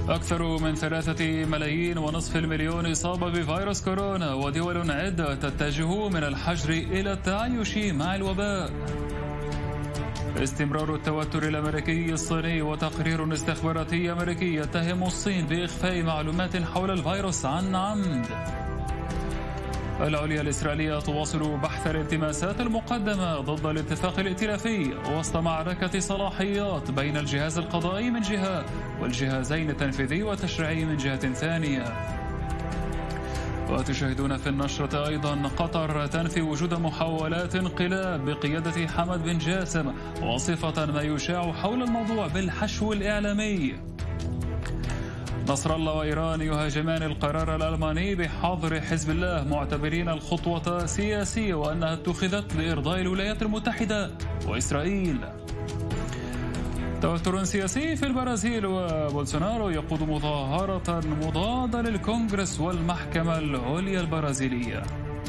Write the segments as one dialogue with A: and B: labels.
A: أكثر من 3,500,000 إصابة بفيروس كورونا، ودول عدة تتجه من الحجر إلى التعايش مع الوباء. استمرار التوتر الأمريكي الصيني، وتقرير استخباراتي أمريكي يتهم الصين بإخفاء معلومات حول الفيروس عن عمد. العليا الإسرائيلية تواصل بحث الالتماسات المقدمة ضد الاتفاق الائتلافي وسط معركة صلاحيات بين الجهاز القضائي من جهة والجهازين التنفيذي والتشريعي من جهة ثانية. وتشاهدون في النشرة أيضا قطر تنفي وجود محاولات انقلاب بقيادة حمد بن جاسم، وصفة ما يشاع حول الموضوع بالحشو الإعلامي. نصر الله وإيران يهاجمان القرار الألماني بحظر حزب الله، معتبرين الخطوة سياسية وأنها اتخذت لإرضاء الولايات المتحدة وإسرائيل. توتر سياسي في البرازيل، وبولسونارو يقود مظاهرة مضادة للكونغرس والمحكمة العليا البرازيلية.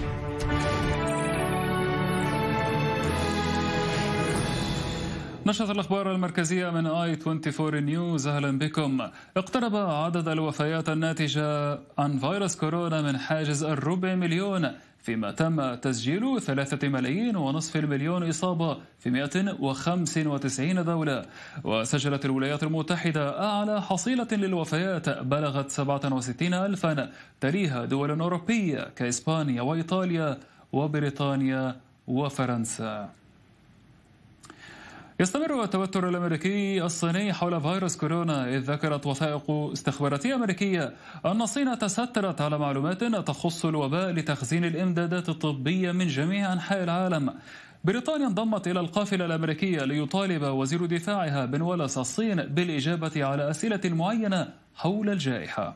A: نشرة الأخبار المركزية من i24 نيوز، أهلا بكم. اقترب عدد الوفيات الناتجة عن فيروس كورونا من حاجز 4,000,000، فيما تم تسجيل 3,500,000 إصابة في 195 دولة. وسجلت الولايات المتحدة أعلى حصيلة للوفيات بلغت 67,000، تليها دول أوروبية كإسبانيا وإيطاليا وبريطانيا وفرنسا. يستمر التوتر الأمريكي الصيني حول فيروس كورونا، إذ ذكرت وثائق استخباراتية أمريكية أن الصين تسترت على معلومات تخص الوباء لتخزين الإمدادات الطبية من جميع أنحاء العالم. بريطانيا انضمت إلى القافلة الأمريكية ليطالب وزير دفاعها بن ولس الصين بالإجابة على أسئلة معينة حول الجائحة.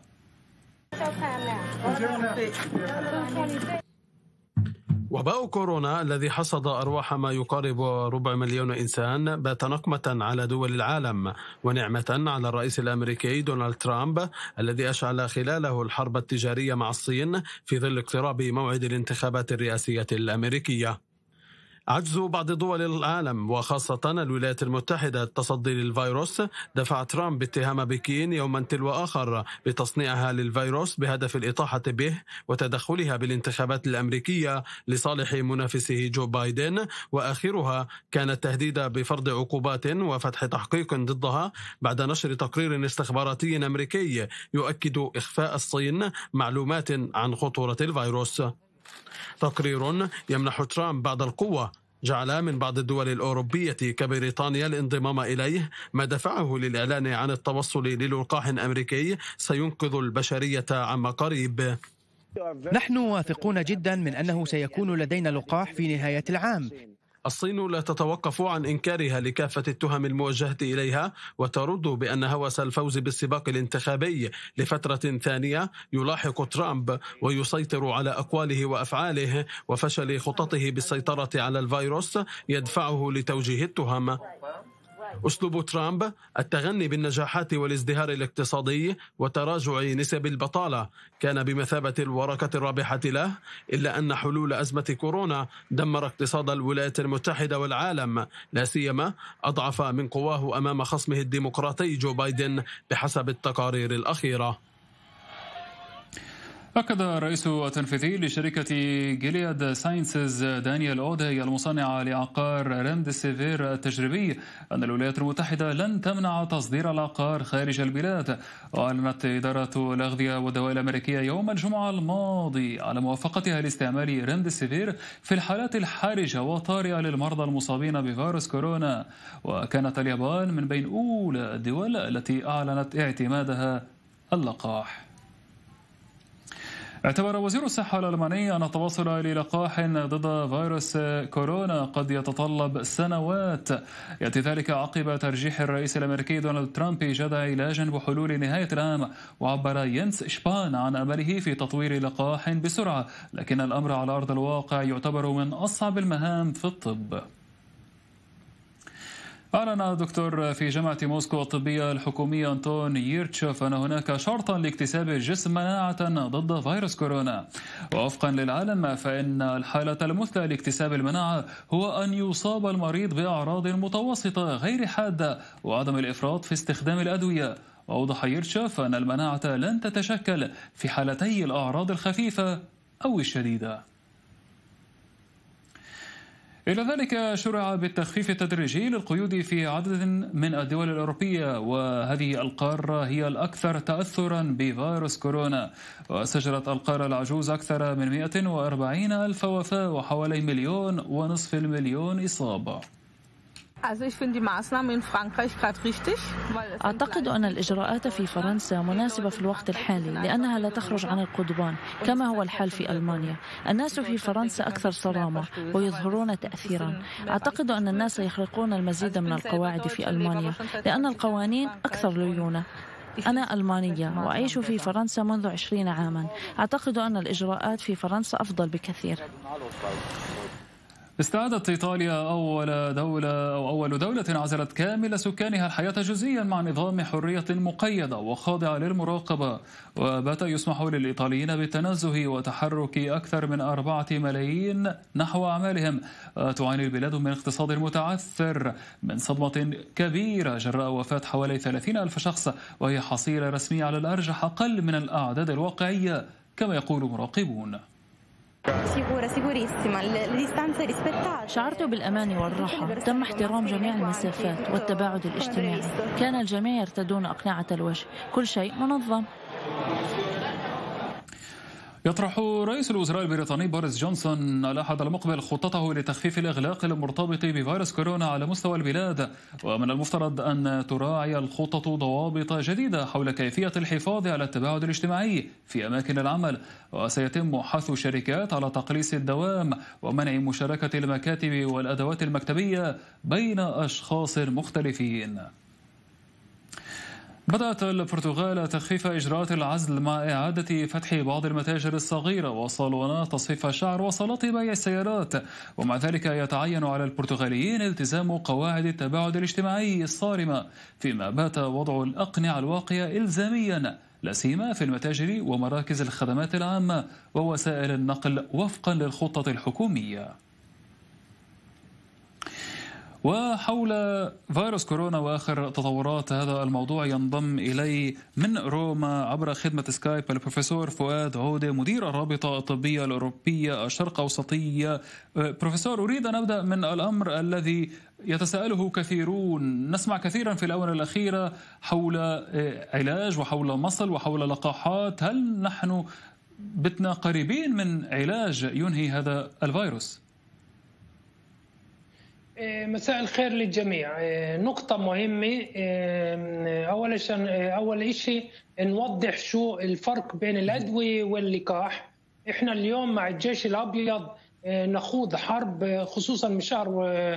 B: وباء كورونا الذي حصد أرواح ما يقارب 250,000 إنسان بات نقمة على دول العالم ونعمة على الرئيس الأمريكي دونالد ترامب، الذي أشعل خلاله الحرب التجارية مع الصين في ظل اقتراب موعد الانتخابات الرئاسية الأمريكية. عجز بعض دول العالم وخاصة الولايات المتحدة التصدي للفيروس دفع ترامب اتهام بكين يوما تلو آخر بتصنيعها للفيروس بهدف الإطاحة به وتدخلها بالانتخابات الأمريكية لصالح منافسه جو بايدن، وآخرها كان التهديد بفرض عقوبات وفتح تحقيق ضدها بعد نشر تقرير استخباراتي أمريكي يؤكد إخفاء الصين معلومات عن خطورة الفيروس. تقرير يمنح ترامب بعض القوة جعل من بعض الدول الأوروبية كبريطانيا الانضمام إليه، ما دفعه للإعلان عن التوصل للقاح أمريكي سينقذ البشرية عما قريب.
C: نحن واثقون جدا من أنه سيكون لدينا لقاح في نهاية العام.
B: الصين لا تتوقف عن إنكارها لكافة التهم الموجهة إليها، وترد بأن هوس الفوز بالسباق الانتخابي لفترة ثانية يلاحق ترامب ويسيطر على أقواله وأفعاله، وفشل خططه بالسيطرة على الفيروس يدفعه لتوجيه التهم. أسلوب ترامب التغني بالنجاحات والازدهار الاقتصادي وتراجع نسب البطالة كان بمثابة الورقة الرابحة له، إلا أن حلول أزمة كورونا دمر اقتصاد الولايات المتحدة والعالم، لا سيما أضعف من قواه أمام خصمه الديمقراطي جو بايدن بحسب التقارير الأخيرة.
A: أكد الرئيس التنفيذي لشركة جيلياد ساينسز دانيال أودي المصنعة لعقار ريمديسيفير التجريبي أن الولايات المتحدة لن تمنع تصدير العقار خارج البلاد. وأعلنت إدارة الأغذية والدواء الأمريكية يوم الجمعة الماضي على موافقتها لاستعمال ريمديسيفير في الحالات الحرجة وطارئة للمرضى المصابين بفيروس كورونا. وكانت اليابان من بين أولى الدول التي أعلنت اعتمادها اللقاح. اعتبر وزير الصحة الألماني أن التوصل للقاح ضد فيروس كورونا قد يتطلب سنوات، يأتي ذلك عقب ترجيح الرئيس الأمريكي دونالد ترامب إيجاد علاج بحلول نهاية العام. وعبر ينس شبان عن أمله في تطوير لقاح بسرعة، لكن الأمر على أرض الواقع يعتبر من أصعب المهام في الطب. أعلن دكتور في جامعة موسكو الطبية الحكومية أنتون ييرتشوف أن هناك شرطا لاكتساب الجسم مناعة ضد فيروس كورونا. ووفقا للعالم فإن الحالة المثلى لاكتساب المناعة هو أن يصاب المريض بأعراض متوسطة غير حادة وعدم الإفراط في استخدام الأدوية. وأوضح يرشف أن المناعة لن تتشكل في حالتي الأعراض الخفيفة أو الشديدة. إلى ذلك شرع بالتخفيف التدريجي للقيود في عدد من الدول الأوروبية، وهذه القارة هي الأكثر تأثرا بفيروس كورونا، وسجلت القارة العجوز أكثر من 140 ألف وفاة وحوالي 1.5 مليون إصابة.
D: أعتقد أن الإجراءات في فرنسا مناسبة في الوقت الحالي لأنها لا تخرج عن القضبان كما هو الحال في ألمانيا. الناس في فرنسا أكثر صرامة ويظهرون تأثيرا. أعتقد أن الناس يخرقون المزيد من القواعد في ألمانيا لأن القوانين أكثر ليونة. أنا ألمانية وأعيش في فرنسا منذ 20 عاما. أعتقد أن الإجراءات في فرنسا أفضل بكثير.
A: استعادت إيطاليا أول دولة عزلت كامل سكانها الحياة جزئيا مع نظام حرية مقيدة وخاضعة للمراقبة، وبات يسمح للإيطاليين بالتنزه وتحرك أكثر من 4 ملايين نحو أعمالهم. تعاني البلاد من اقتصاد متعثر من صدمة كبيرة جراء وفاة حوالي 30 ألف شخص، وهي حصيلة رسمية على الأرجح أقل من الأعداد الواقعية كما يقول مراقبون.
D: شعرت بالأمان والراحة. تم احترام جميع المسافات والتباعد الاجتماعي. كان الجميع يرتدون أقنعة الوجه. كل شيء منظم.
A: يطرح رئيس الوزراء البريطاني بوريس جونسون الأحد المقبل خطته لتخفيف الإغلاق المرتبط بفيروس كورونا على مستوى البلاد، ومن المفترض أن تراعي الخطة ضوابط جديدة حول كيفية الحفاظ على التباعد الاجتماعي في أماكن العمل، وسيتم حث الشركات على تقليص الدوام ومنع مشاركة المكاتب والأدوات المكتبية بين أشخاص مختلفين. بدأت البرتغال تخفيف إجراءات العزل مع إعادة فتح بعض المتاجر الصغيرة وصالونات تصفيف الشعر وصالات بيع السيارات، ومع ذلك يتعين على البرتغاليين التزام قواعد التباعد الاجتماعي الصارمة، فيما بات وضع الأقنعة الواقية إلزاميا لا سيما في المتاجر ومراكز الخدمات العامة ووسائل النقل وفقا للخطة الحكومية. وحول فيروس كورونا وآخر تطورات هذا الموضوع ينضم إلي من روما عبر خدمة سكايب البروفيسور فؤاد عودة مدير الرابطة الطبية الأوروبية الشرق أوسطية. بروفيسور، أريد أن أبدأ من الأمر الذي يتساءله كثيرون. نسمع كثيرا في الآونة الأخيرة حول علاج وحول مصل وحول لقاحات. هل نحن بتنا قريبين من علاج ينهي هذا الفيروس؟
E: مساء الخير للجميع. نقطة مهمة. أول شيء نوضح شو الفرق بين الأدوية واللقاح. إحنا اليوم مع الجيش الأبيض نخوض حرب خصوصا من شهر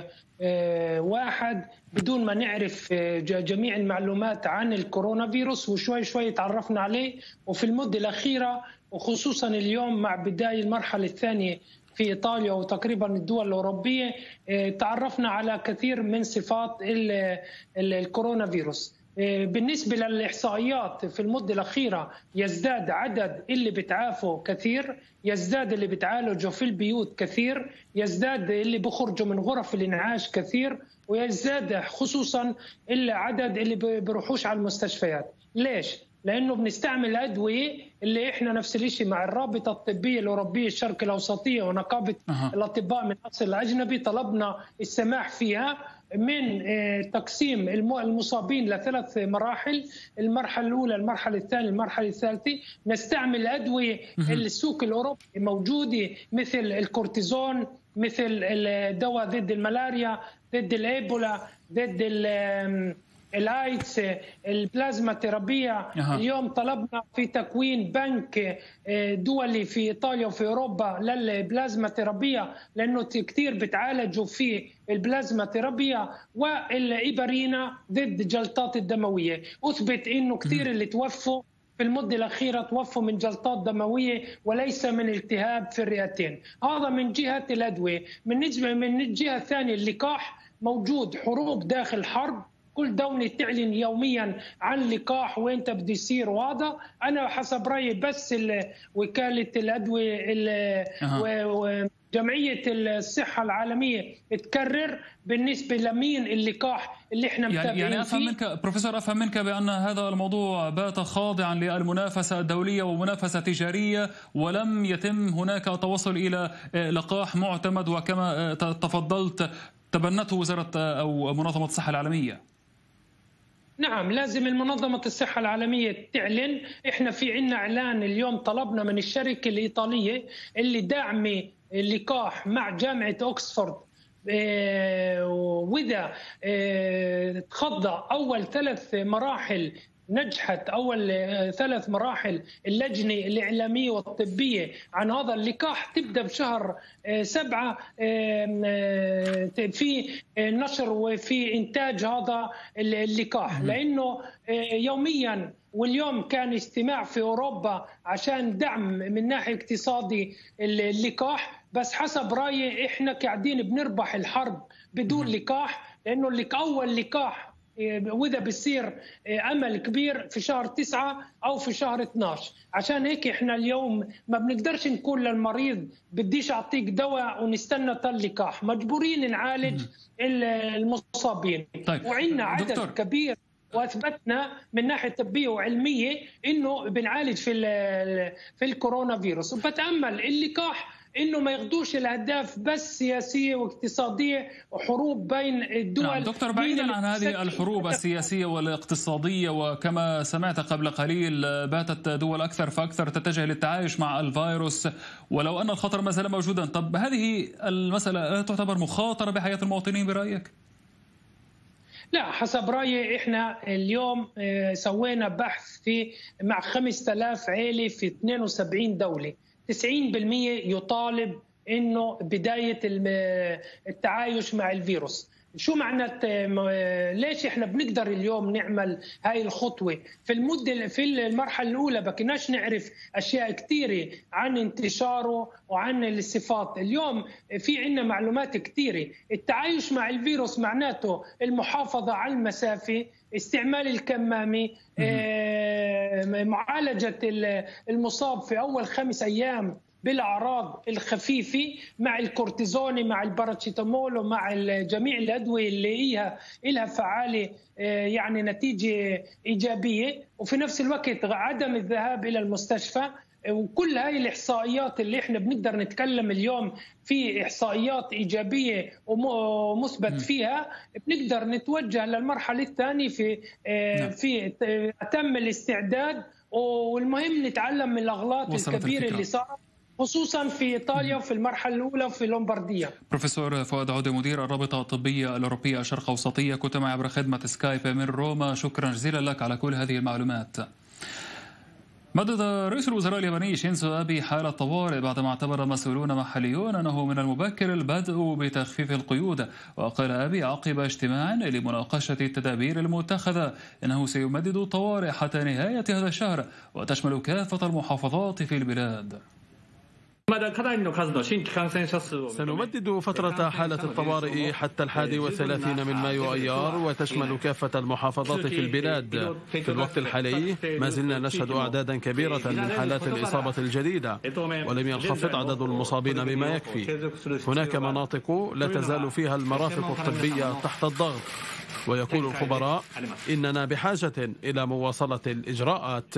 E: 1 بدون ما نعرف جميع المعلومات عن الكورونا فيروس، وشوي شوي تعرفنا عليه. وفي المدة الأخيرة وخصوصا اليوم مع بداية المرحلة الثانية في إيطاليا وتقريبا الدول الأوروبية تعرفنا على كثير من صفات الكورونا فيروس. بالنسبة للإحصائيات في المدة الأخيرة يزداد عدد اللي بتعافوا كثير، يزداد اللي بتعالجوا في البيوت كثير، يزداد اللي بخرجوا من غرف الإنعاش كثير، ويزداد خصوصا العدد اللي بيروحوش على المستشفيات. ليش؟ لأنه بنستعمل أدوية اللي إحنا نفس الشيء مع الرابطة الطبية الأوروبية الشرق الأوسطية ونقابة الأطباء من أصل الأجنبي طلبنا السماح فيها من تقسيم المصابين ل3 مراحل. المرحلة الأولى، المرحلة الثانية، المرحلة الثالثة. نستعمل أدوية السوق الأوروبي موجودة مثل الكورتيزون، مثل الدواء ضد الملاريا، ضد الإيبولا، ضد الايدز، البلازما ثيرابية. اليوم طلبنا في تكوين بنك دولي في ايطاليا وفي اوروبا للبلازما ثيرابية، لانه كثير بتعالجوا في البلازما ثيرابية والإبرينا ضد جلطات الدموية. اثبت انه كثير اللي توفوا في المدة الأخيرة توفوا من جلطات دموية وليس من التهاب في الرئتين. هذا من جهة الأدوية. من الجهة الثانية اللقاح موجود. حروب داخل حرب، كل دولة تعلن يوميا عن لقاح وين بده يصير. وهذا أنا حسب رأيي بس وكالة الأدوية جمعية الصحة العالمية تكرر بالنسبة لمين اللقاح اللي احنا متابعين
A: يعني أفهم منك بروفيسور، أفهم منك بأن هذا الموضوع بات خاضعا للمنافسة الدولية ومنافسة تجارية، ولم يتم هناك توصل إلى لقاح معتمد وكما تفضلت تبنته وزارة أو منظمة الصحة العالمية.
E: نعم، لازم المنظمة الصحة العالمية تعلن. احنا في عنا اعلان اليوم، طلبنا من الشركة الإيطالية اللي داعمة اللقاح مع جامعة أوكسفورد، وإذا تخضى أول 3 مراحل، نجحت أول 3 مراحل اللجنة الإعلامية والطبية عن هذا اللقاح، تبدأ بشهر 7 في نشر وفي إنتاج هذا اللقاح، لأنه يوميا. واليوم كان اجتماع في أوروبا عشان دعم من ناحية اقتصادي اللقاح، بس حسب رأيي إحنا قاعدين بنربح الحرب بدون لقاح، لأنه أول لقاح وإذا بيصير أمل كبير في شهر 9 أو في شهر 12. عشان هيك إحنا اليوم ما بنقدرش نقول للمريض بديش أعطيك دواء ونستنى اللقاح، مجبورين نعالج المصابين.
A: طيب.
E: وعندنا عدد كبير، واثبتنا من ناحيه طبيه وعلميه انه بنعالج في الكورونا فيروس. وبتامل اللقاح انه ما ياخذوش الاهداف بس سياسيه واقتصاديه وحروب بين الدول.
A: نعم دكتور، بعيدا عن هذه الحروب السياسيه والاقتصاديه، وكما سمعت قبل قليل باتت دول اكثر فاكثر تتجه للتعايش مع الفيروس ولو ان الخطر ما زال موجودا. طب هذه المساله لا تعتبر مخاطره بحياه المواطنين برايك؟
E: لا، حسب رأيي إحنا اليوم سوينا بحث مع 5000 عائلة في 72 دولة، 90% يطالب إنه بداية التعايش مع الفيروس. شو معنات ليش احنا بنقدر اليوم نعمل هاي الخطوة في المرحلة الأولى؟ بكناش نعرف أشياء كثيرة عن انتشاره وعن الصفات. اليوم في عنا معلومات كثيرة. التعايش مع الفيروس معناته المحافظة على المسافة، استعمال الكمامة، معالجة المصاب في أول 5 أيام بالأعراض الخفيفة مع الكورتيزون مع الباراتشيتامول ومع جميع الأدوية اللي إلها فعالة يعني نتيجة إيجابية، وفي نفس الوقت عدم الذهاب إلى المستشفى. وكل هاي الإحصائيات اللي إحنا بنقدر نتكلم اليوم في إحصائيات إيجابية ومثبت فيها، بنقدر نتوجه للمرحلة الثانية في أتم الاستعداد. والمهم نتعلم من الأغلاط الكبيرة اللي صارت خصوصا في إيطاليا وفي المرحلة الأولى وفي لومبارديا.
A: بروفيسور فؤاد عودة، مدير الرابطة الطبية الأوروبية الشرق أوسطية، كنت معي عبر خدمة سكايب من روما. شكرا جزيلا لك على كل هذه المعلومات. مدد رئيس الوزراء الياباني شينزو أبي حالة طوارئ بعدما اعتبر مسؤولون محليون أنه من المبكر البدء بتخفيف القيود. وقال أبي عقب اجتماع لمناقشة التدابير المتخذة إنه سيمدد الطوارئ حتى نهاية هذا الشهر وتشمل كافة المحافظات في البلاد.
B: سنمدد فترة حالة الطوارئ حتى 31 من مايو أيار وتشمل كافة المحافظات في البلاد. في الوقت الحالي ما زلنا نشهد أعدادا كبيرة من حالات الإصابة الجديدة ولم ينخفض عدد المصابين بما يكفي. هناك مناطق لا تزال فيها المرافق الطبية تحت الضغط، ويقول الخبراء إننا بحاجة إلى مواصلة الإجراءات.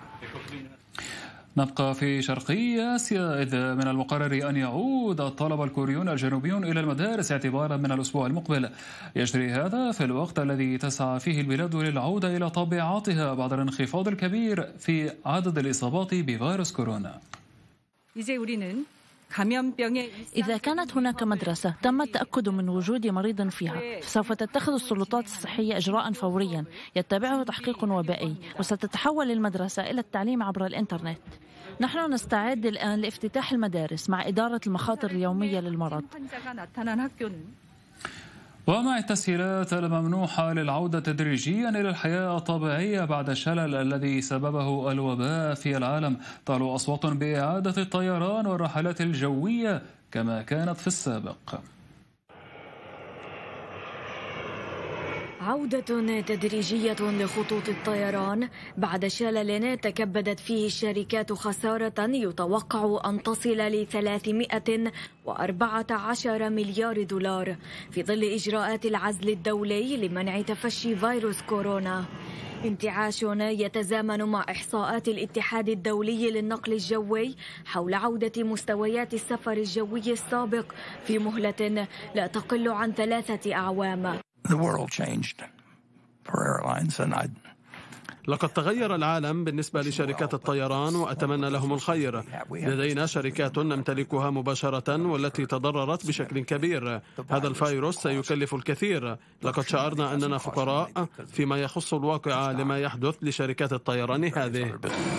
A: نبقى في شرقي آسيا، إذ من المقرر أن يعود الطلبة الكوريون الجنوبيون إلى المدارس اعتبارا من الأسبوع المقبل. يجري هذا في الوقت الذي تسعى فيه البلاد للعودة إلى طبيعتها بعد الانخفاض الكبير في عدد الإصابات بفيروس كورونا.
D: إذا كانت هناك مدرسة تم التأكد من وجود مريض فيها، فسوف تتخذ السلطات الصحية إجراء فوريا يتبعه تحقيق وبائي، وستتحول المدرسة إلى التعليم عبر الإنترنت. نحن نستعد الآن لافتتاح المدارس مع إدارة المخاطر اليومية للمرض.
A: ومع التسهيلات الممنوحة للعودة تدريجيا إلى الحياة الطبيعية بعد الشلل الذي سببه الوباء في العالم، تعلو أصوات بإعادة الطيران والرحلات الجوية كما كانت في السابق.
F: عودة تدريجية لخطوط الطيران بعد شلل تكبدت فيه الشركات خسارة يتوقع أن تصل ل 314 مليار دولار في ظل إجراءات العزل الدولي لمنع تفشي فيروس كورونا. انتعاش يتزامن مع إحصاءات الاتحاد الدولي للنقل الجوي حول عودة مستويات السفر الجوي السابق في مهلة لا تقل عن 3 أعوام.
B: لقد تغير العالم بالنسبة لشركات الطيران وأتمنى لهم الخير. لدينا شركات نمتلكها مباشرة والتي تضررت بشكل كبير. هذا الفيروس سيكلف الكثير. لقد شعرنا أننا فقراء فيما يخص الواقع لما يحدث لشركات الطيران هذه.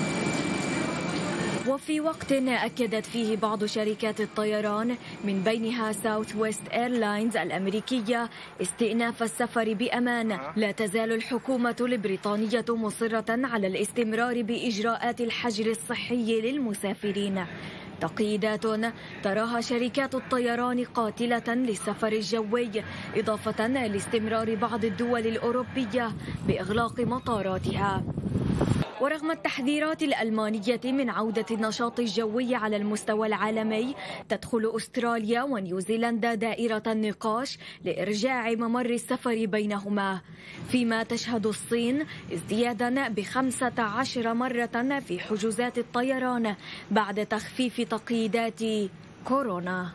F: وفي وقت أكدت فيه بعض شركات الطيران من بينها ساوث ويست إيرلاينز الأمريكية استئناف السفر بأمان، لا تزال الحكومة البريطانية مصرة على الاستمرار بإجراءات الحجر الصحي للمسافرين، تقييدات تراها شركات الطيران قاتلة للسفر الجوي، إضافة لاستمرار بعض الدول الأوروبية بإغلاق مطاراتها. ورغم التحذيرات الألمانية من عودة النشاط الجوي على المستوى العالمي، تدخل أستراليا ونيوزيلندا دائرة النقاش لإرجاع ممر السفر بينهما، فيما تشهد الصين ازديادا ب15 مرة في حجوزات الطيران بعد تخفيف تقييدات كورونا.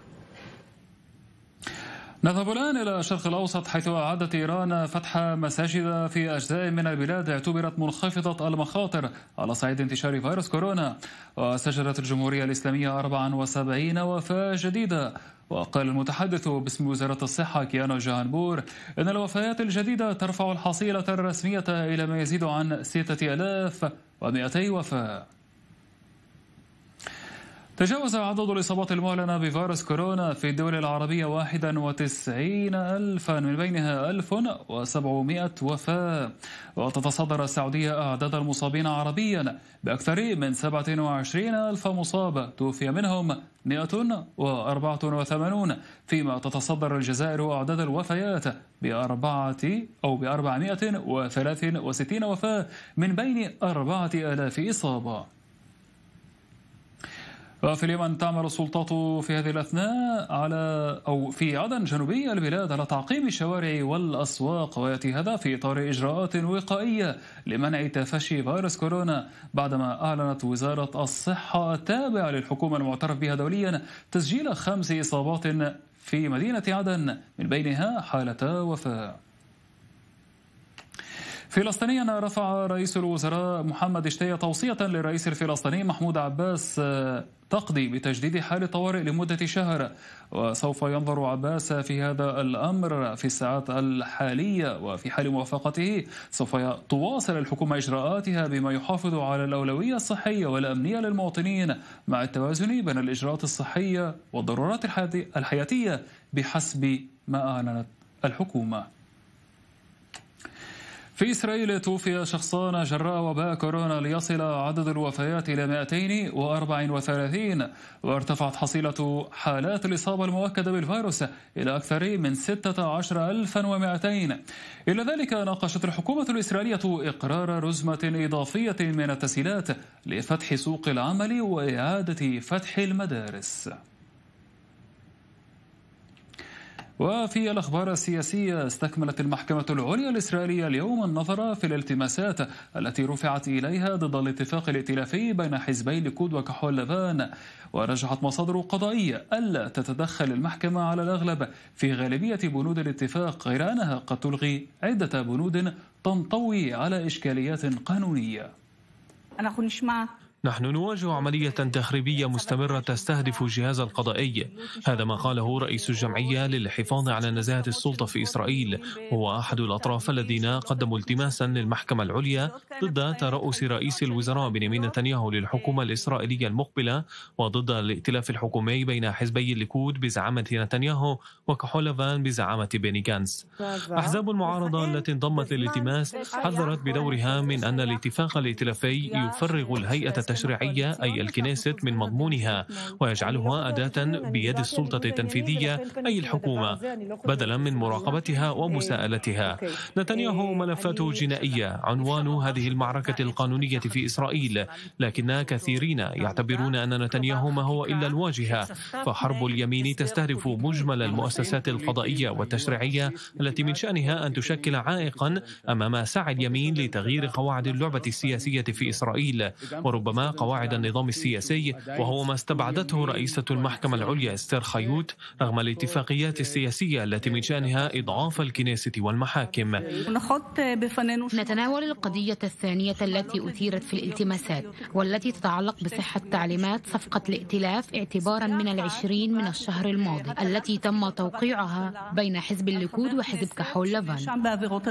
A: نذهب الآن إلى الشرق الأوسط، حيث أعادت إيران فتح مساجد في أجزاء من البلاد اعتبرت منخفضة المخاطر على صعيد انتشار فيروس كورونا. وسجلت الجمهورية الإسلامية 74 وفاة جديدة. وقال المتحدث باسم وزارة الصحة كيانو جهانبور إن الوفيات الجديدة ترفع الحصيلة الرسمية إلى ما يزيد عن 6200 وفاة. تجاوز عدد الإصابات المعلنة بفيروس كورونا في الدول العربية 91,000، من بينها 1700 وفاة. وتتصدر السعودية أعداد المصابين عربيا بأكثر من 27,000 مصاب، توفي منهم 184، فيما تتصدر الجزائر أعداد الوفيات ب463 وفاة من بين 4,000 إصابة. وفي اليمن تعمل السلطات في هذه الأثناء في عدن جنوبي البلاد على تعقيم الشوارع والأسواق، ويأتي هذا في إطار إجراءات وقائية لمنع تفشي فيروس كورونا، بعدما أعلنت وزارة الصحة التابعة للحكومة المعترف بها دوليا تسجيل 5 إصابات في مدينة عدن، من بينها حالة وفاة. فلسطينيا، رفع رئيس الوزراء محمد شتية توصية للرئيس الفلسطيني محمود عباس تقضي بتجديد حال الطوارئ لمدة شهر، وسوف ينظر عباس في هذا الأمر في الساعات الحالية، وفي حال موافقته سوف تواصل الحكومة إجراءاتها بما يحافظ على الأولوية الصحية والأمنية للمواطنين مع التوازن بين الإجراءات الصحية والضرورات الحياتية بحسب ما أعلنت الحكومة. في إسرائيل توفي شخصان جراء وباء كورونا ليصل عدد الوفيات إلى 234، وارتفعت حصيلة حالات الإصابة المؤكدة بالفيروس إلى أكثر من 16,200. إلى ذلك ناقشت الحكومة الإسرائيلية إقرار رزمة إضافية من التسهيلات لفتح سوق العمل وإعادة فتح المدارس. وفي الأخبار السياسية، استكملت المحكمة العليا الإسرائيلية اليوم النظر في الالتماسات التي رفعت إليها ضد الاتفاق الائتلافي بين حزبي الليكود وكحول لبان، ورجحت مصادر قضائية ألا تتدخل المحكمة على الأغلب في غالبية بنود الاتفاق، غير أنها قد تلغي عدة بنود تنطوي على إشكاليات قانونية.
G: نحن نواجه عملية تخريبية مستمرة تستهدف الجهاز القضائي، هذا ما قاله رئيس الجمعية للحفاظ على نزاهة السلطة في إسرائيل، هو أحد الأطراف الذين قدموا التماسا للمحكمة العليا ضد ترأس رئيس الوزراء بنيامين نتنياهو للحكومة الإسرائيلية المقبلة، وضد الائتلاف الحكومي بين حزبي الليكود بزعامة نتنياهو وكحول لبان بزعامة بيني غانتز. أحزاب المعارضة التي انضمت للالتماس حذرت بدورها من أن الاتفاق الائتلافي يفرغ الهيئة التشريعية التشريعية أي الكنيست من مضمونها، ويجعلها أداة بيد السلطة التنفيذية أي الحكومة بدلا من مراقبتها ومساءلتها. نتنياهو ملفاته جنائية عنوان هذه المعركة القانونية في إسرائيل، لكن كثيرين يعتبرون أن نتنياهو ما هو إلا الواجهة، فحرب اليمين تستهدف مجمل المؤسسات القضائية والتشريعية التي من شأنها أن تشكل عائقا أمام سعي اليمين لتغيير قواعد اللعبة السياسية في إسرائيل، وربما قواعد النظام السياسي، وهو ما استبعدته رئيسة المحكمة العليا استير خيوط رغم الاتفاقيات السياسية التي من شأنها إضعاف الكنيسة والمحاكم.
H: نتناول القضية الثانية التي أثيرت في الالتماسات والتي تتعلق بصحة تعليمات صفقة الائتلاف اعتبارا من 20 من الشهر الماضي التي تم توقيعها بين حزب الليكود وحزب كحول لافان.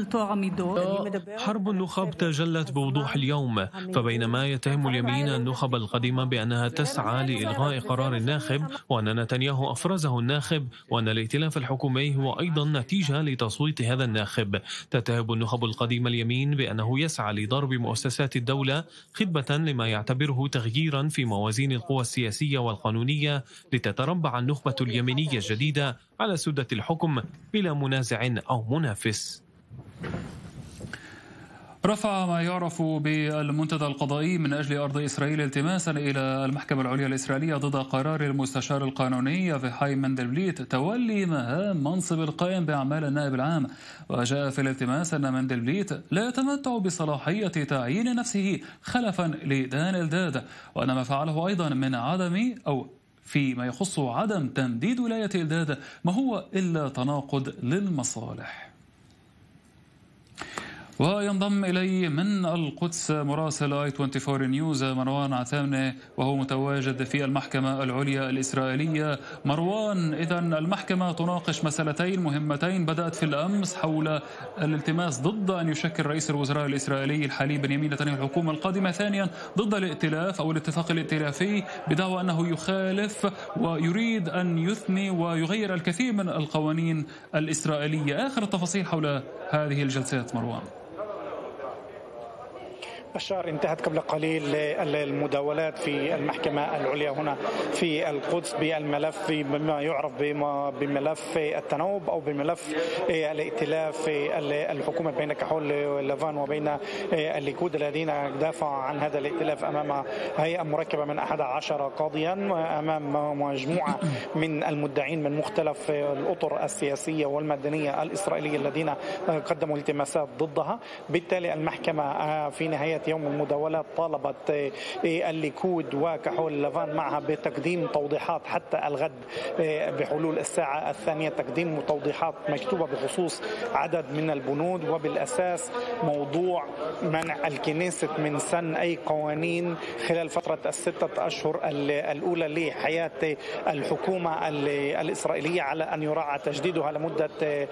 G: حرب النخب تجلت بوضوح اليوم، فبينما يتهم اليمين النخب القديمة بأنها تسعى لإلغاء قرار الناخب وأن نتنياهو أفرزه الناخب وأن الائتلاف الحكومي هو أيضا نتيجة لتصويت هذا الناخب، تتهم النخب القديمة اليمين بأنه يسعى لضرب مؤسسات الدولة خطبة لما يعتبره تغييرا في موازين القوى السياسية والقانونية لتتربع النخبة اليمينية الجديدة على سدة الحكم بلا منازع أو منافس.
A: رفع ما يعرف بالمنتدى القضائي من أجل أرض إسرائيل التماسا إلى المحكمة العليا الإسرائيلية ضد قرار المستشار القانوني أفيحاي مندلبليت تولي مهام منصب القائم بأعمال النائب العام. وجاء في الالتماس أن مندلبليت لا يتمتع بصلاحية تعيين نفسه خلفا لدان إلداد، وأن ما فعله أيضا من عدم أو فيما يخص عدم تمديد ولاية إلداد ما هو إلا تناقض للمصالح. وينضم إلي من القدس مراسل I24 نيوز مروان عتامنة وهو متواجد في المحكمة العليا الإسرائيلية. مروان، إذن المحكمة تناقش مسألتين مهمتين بدأت في الأمس حول الالتماس ضد أن يشكل رئيس الوزراء الإسرائيلي الحالي بنيامين نتنياهو الحكومة القادمة، ثانيا ضد الائتلاف أو الاتفاق الائتلافي بدعوى أنه يخالف ويريد أن يثني ويغير الكثير من القوانين الإسرائيلية. آخر التفاصيل حول هذه الجلسات مروان.
I: بشار، انتهت قبل قليل المداولات في المحكمة العليا هنا في القدس بالملف بما يعرف بملف التناوب أو بملف الائتلاف الحكومة بين كحول لافان وبين الليكود الذين دافعوا عن هذا الائتلاف أمام هيئة مركبة من 11 قاضيا أمام مجموعة من المدعين من مختلف الأطر السياسية والمدنية الإسرائيلية الذين قدموا التماسات ضدها. بالتالي المحكمة في نهاية يوم المداولات طالبت الليكود وكحول لافان معها بتقديم توضيحات حتى الغد بحلول الساعة الثانية، تقديم توضيحات مكتوبة بخصوص عدد من البنود وبالأساس موضوع منع الكنيست من سن أي قوانين خلال فترة ال6 أشهر الأولى لحياة الحكومة الإسرائيلية على أن يراعى تجديدها لمدة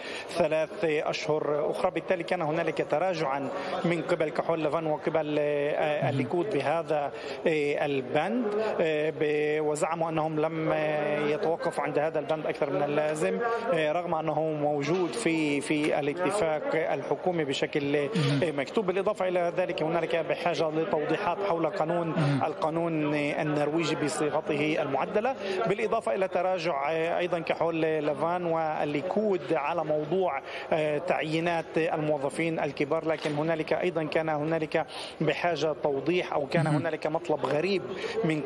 I: 3 أشهر أخرى. بالتالي كان هنالك تراجعا من قبل كحول لافان وقبل الليكود بهذا البند، وزعموا أنهم لم يتوقفوا عند هذا البند أكثر من اللازم رغم أنه موجود في الاتفاق الحكومي بشكل مكتوب. بالإضافة إلى ذلك هنالك بحاجة لتوضيحات حول القانون النرويجي بصيغته المعدلة، بالإضافة إلى تراجع أيضا كحول لافان والليكود على موضوع تعيينات الموظفين الكبار. لكن هنالك أيضا كان هنالك بحاجة توضيح أو كان هنالك مطلب غريب من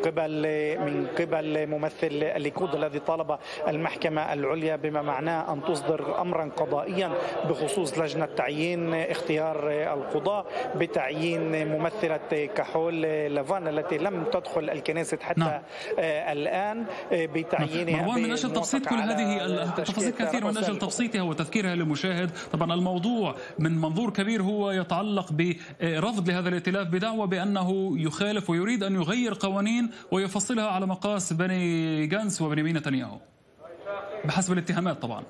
I: قبل ممثل الليكود الذي طالب المحكمة العليا بما معناه أن تصدر أمرا قضائيا بخصوص لجنة تعيين اختيار القضاء بتعيين ممثلة كحول لافان التي لم تدخل الكنيسة حتى الآن بتعيينها.
A: مروان، من أجل تبسيط كل هذه التفاصيل كثير، من أجل تبسيطها وتذكيرها للمشاهد، طبعا الموضوع من منظور كبير هو يتعلق برفض لهذا الائتلاف بدعوى بأنه يخالف ويريد أن يغير قوانين ويفصلها على مقاس بني جانس وبنيامين نتنياهو. بحسب الاتهامات طبعا.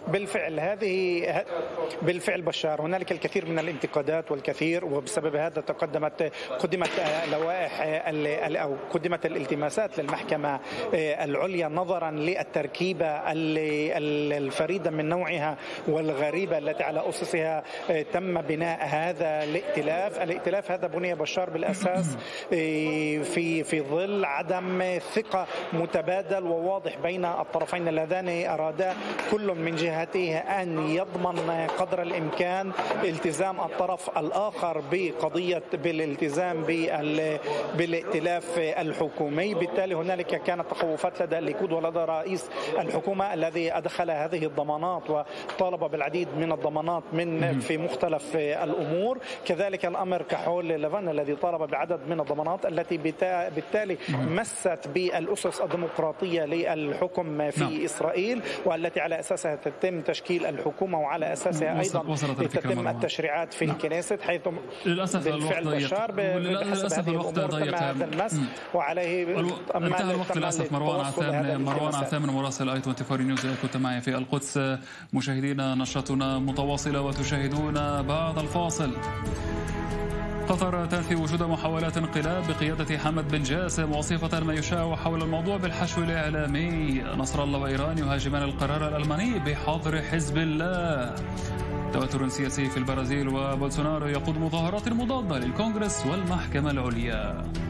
I: بالفعل بشار، هنالك الكثير من الانتقادات والكثير، وبسبب هذا قدمت لوائح أو قدمت الالتماسات للمحكمة العليا نظرا للتركيبة الفريدة من نوعها والغريبة التي على أسسها تم بناء هذا الائتلاف هذا بني بشار بالأساس في ظل عدم ثقة متبادل وواضح بين الطرفين اللذان أرادا كل من جهته أن يضمن قدر الإمكان التزام الطرف الآخر بالالتزام بالائتلاف الحكومي. بالتالي هنالك كانت تخوفات لدى الليكود ولدى رئيس الحكومة الذي أدخل هذه الضمانات وطالب بالعديد من الضمانات في مختلف الأمور. كذلك الأمر كحول ليفان الذي طالب بعدد من الضمانات التي بالتالي مست بالأسس الديمقراطية للحكم في إسرائيل، والتي على أساسها تتم تشكيل الحكومة وعلى أساسها أيضا تتم التشريعات في الكنيست، حيث
A: للأسف الوقت ضيق. للأسف الوقت ضيق
I: وعليه
A: انتهى الوقت للأسف. مروان عثامن مراسل i24 نيوز كنت معي في القدس. مشاهدينا نشرتنا متواصلة وتشاهدون بعد الفاصل. قطر تنفي وجود محاولات انقلاب بقيادة حمد بن جاسم، وصفة ما يشاع حول الموضوع بالحشو الإعلامي. نصر الله وإيران يهاجمان القرار الألماني بحظر حزب الله. توتر سياسي في البرازيل، وبولسونارو يقود مظاهرات مضادة للكونغرس والمحكمة العليا.